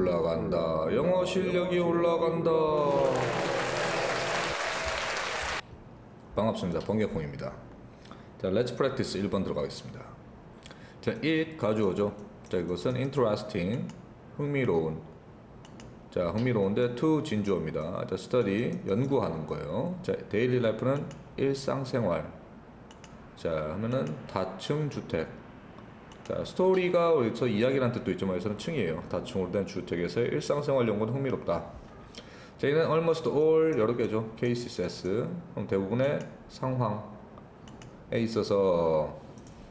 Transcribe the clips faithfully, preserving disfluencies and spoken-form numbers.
올라간다. 영어 실력이 올라간다. 반갑습니다. 번개콩입니다. 자, Let's Practice 일 번 들어가겠습니다. 자, it 가주어죠. 자, 이것은 interesting, 흥미로운. 자, 흥미로운데 to 진주어입니다. 자, study, 연구하는 거예요. 자, daily life는 일상생활. 자, 하면은 다층 주택. 자, 스토리가 여기서 이야기라는 뜻도 있지만 여기서는 층이에요. 다층으로 된 주택에서의 일상생활 연구는 흥미롭다. 자, 이는 almost all 여러 개죠. cases. 그럼 대부분의 상황에 있어서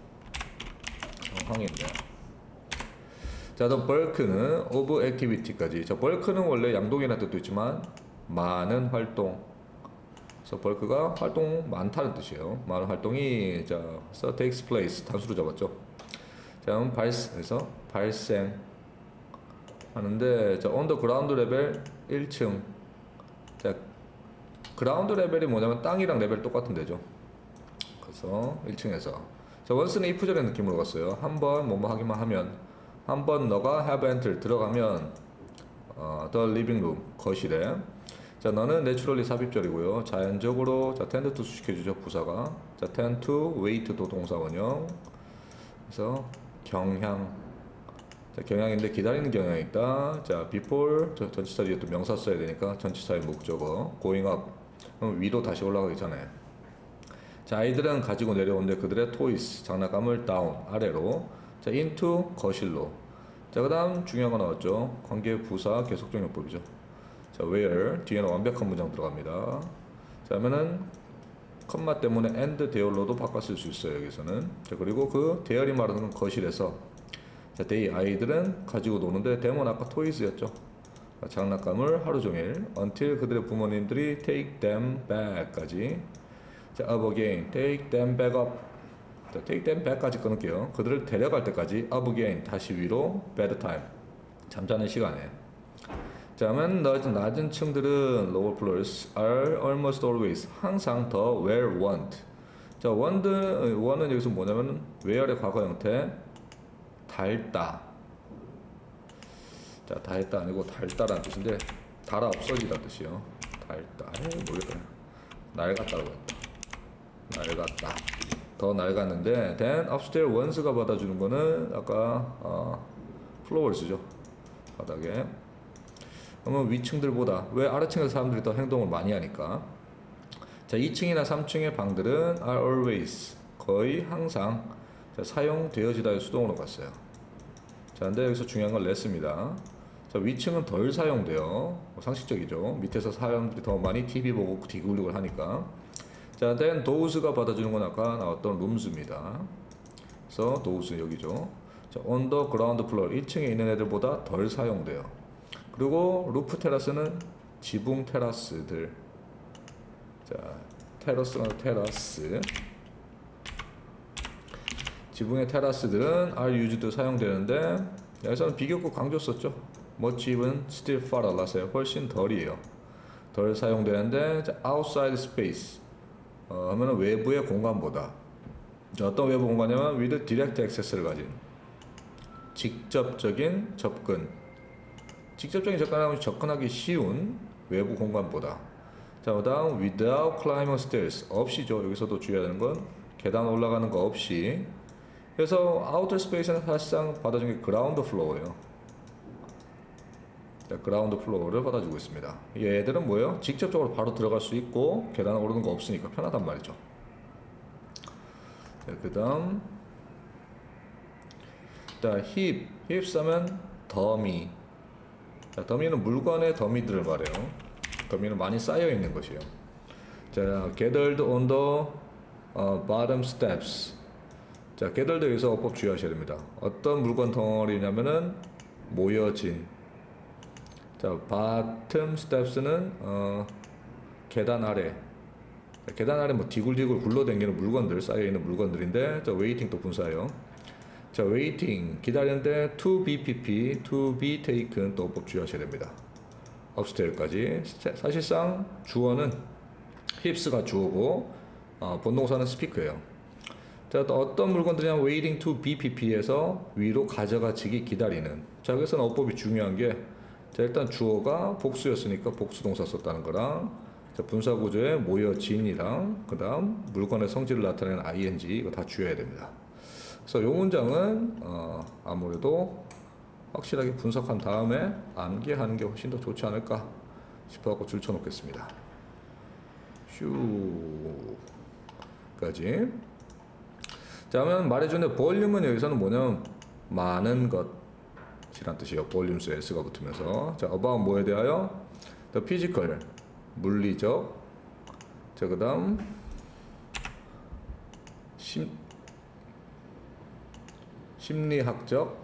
상황인데. 자, the bulk는 of activity까지. 자, bulk는 원래 양동이라는 뜻도 있지만 많은 활동. 그래서 bulk가 활동 많다는 뜻이에요. 많은 활동이 자, so takes place 단수로 잡았죠. 자, 발에서 발생 하는데, 자, on the ground 레벨 일 층. 자, 그라운드 레벨이 뭐냐면 땅이랑 레벨 똑같은 데죠. 그래서 일 층에서. 자, once는 if절의 느낌으로 갔어요. 한번 뭐뭐 하기만 하면, 한번 너가 have entered 들어가면 어, the living room 거실에. 자, 너는 naturally 삽입절이고요. 자연적으로 자, tend to 시켜주죠, 부사가. 자, tend to wait도 동사원형. 그래서 경향. 자, 경향인데 기다리는 경향이 있다. 자, before 전치사 뒤에 또 명사 써야 되니까 전치사의 목적어. going up. 그럼 위로 다시 올라가기 전에. 자, 아이들은 가지고 내려오는데 그들의 toys 장난감을 down 아래로. 자, into 거실로. 자, 그 다음 중요한 거 나왔죠. 관계 부사 계속적 용법이죠. 자, where 뒤에는 완벽한 문장 들어갑니다. 자, 하면은 컴마 때문에 and there로도 바꿨을 수 있어요, 여기서는. 자, 그리고 그 there이 말하는 거실에서. 자, they 아이들은 가지고 노는데 them은 아까 toys였죠. 자, 장난감을 하루 종일 until 그들의 부모님들이 take them back까지. 자, up again take them back up. 자, take them back까지 끊을게요. 그들을 데려갈 때까지 up again 다시 위로 bedtime 잠자는 시간에. 자, 그러면 낮은, 낮은 층들은 lower floors are almost always 항상 더 where want. 자, want, want은 여기서 뭐냐면 where의 과거 형태 닳다. 자, 닳다 아니고 닳다라는 뜻인데 닳아 없어지다는 뜻이요. 닳다. 에이, 모르겠다. 낡았다고 했다. 낡았다. 더 낡았는데 then upstairs once가 받아주는 거는 아까 어, flowors죠. 바닥에. 그러면 위층들보다 왜 아래층에서 사람들이 더 행동을 많이 하니까. 자, 이 층이나 삼 층의 방들은 are always 거의 항상 자, 사용되어지다의 수동으로 갔어요. 자, 근데 여기서 중요한 건 less입니다. 자, 위층은 덜 사용돼요. 뭐 상식적이죠. 밑에서 사람들이 더 많이 티비 보고 디글디글 하니까. 자, then those가 받아주는 건 아까 나왔던 rooms입니다. 그래서 those 여기죠. 자, on the ground floor 일 층에 있는 애들보다 덜 사용돼요. 그리고 루프 테라스는 지붕 테라스들. 자, 테라스는 테라스. 지붕의 테라스들은 are used 사용되는데 여기서는 비교급 강조 썼죠. much even still far less요. 훨씬 덜이에요. 덜 사용되는데 자, outside space 어, 하면은 외부의 공간보다. 자, 어떤 외부 공간이냐면 with direct access를 가진 직접적인 접근. 직접적인 접근하면 접근하기 쉬운 외부 공간보다. 자, 그 다음 without climbing stairs 없이죠. 여기서도 주의해야 되는 건 계단 올라가는 거 없이. 그래서 outer space는 사실상 받아준 게 ground floor예요. 자, ground floor를 받아주고 있습니다. 얘들은 뭐예요? 직접적으로 바로 들어갈 수 있고 계단 오르는 거 없으니까 편하단 말이죠. 자, 그 다음 자, hip hips 하면 더미. 자, 더미는 물건의 더미들을 말해요. 더미는 많이 쌓여 있는 것이에요. 자, gathered on the uh, bottom steps. 자, gathered 여기서 어법 주의하셔야 됩니다. 어떤 물건 덩어리냐면은 모여진. 자, bottom steps는 어, 계단 아래. 자, 계단 아래 뭐 디굴디굴 굴러다니는 물건들 쌓여 있는 물건들인데, 자, waiting 또 분사예요. 자, waiting 기다리는데 to be pp, to be taken 또 어법 주의하셔야 됩니다. upstairs까지. 사실상 주어는 hips가 주어고 어, 본동사는 speak예요. 자, 또 어떤 물건들이냐면 waiting to be pp에서 위로 가져가지기 기다리는. 자, 그래서 어법이 중요한 게 자, 일단 주어가 복수였으니까 복수 동사 썼다는 거랑, 자, 분사 구조에 모여진이랑 그 다음 물건의 성질을 나타내는 아이엔지 이거 다 주어야 됩니다. 그래서 이 문장은 어, 아무래도 확실하게 분석한 다음에 암기하는 게 훨씬 더 좋지 않을까 싶어갖고 줄쳐 놓겠습니다. 슈까지. 자, 그러면 말해주는데 볼륨은 여기서는 뭐냐면 많은 것이란 뜻이에요. 볼륨수 s가 붙으면서. 자, about 뭐에 대하여? the physical 물리적. 자, 그 다음 심 심리학적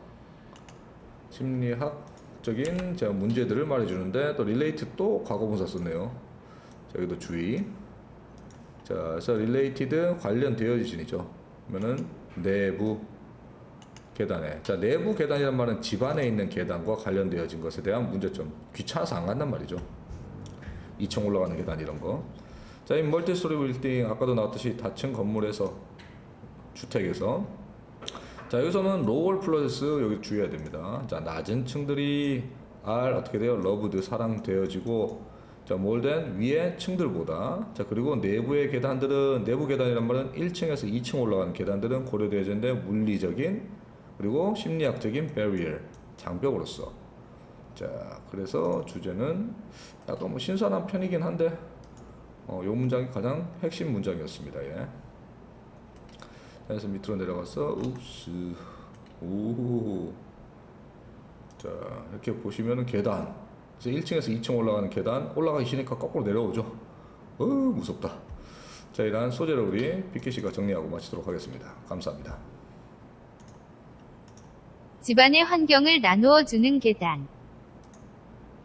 심리학적인 자, 문제들을 말해주는데, 또 relate 또 과거분사 썼네요. 자, 여기도 주의. 자, 그래서 related 관련되어지진이죠. 그러면은 내부 계단에, 자, 내부 계단이란 말은 집 안에 있는 계단과 관련되어진 것에 대한 문제점. 귀찮아서 안 간단 말이죠. 이 층 올라가는 계단 이런 거. 자, 이 멀티스토리 빌딩 아까도 나왔듯이 다층 건물에서, 주택에서. 자, 여기서는 로월 플러스 여기 주의해야 됩니다. 자, 낮은 층들이 are 어떻게 돼요? loved 사랑되어지고, 자, more than 위의 층들보다. 자, 그리고 내부의 계단들은, 내부 계단이란 말은 일 층에서 이 층 올라가는 계단들은 고려되어지는데 물리적인 그리고 심리학적인 barrier 장벽으로서. 자, 그래서 주제는 약간 뭐 신선한 편이긴 한데 어, 요 문장이 가장 핵심 문장이었습니다. 예. 그래서 밑으로 내려가서 읍스 오. 자, 이렇게 보시면은 계단. 그래서 일 층에서 이 층 올라가는 계단 올라가기 싫으니까 거꾸로 내려오죠. 어, 무섭다. 자, 이러한 소재를 우리 빅키씨가 정리하고 마치도록 하겠습니다. 감사합니다. 집안의 환경을 나누어 주는 계단.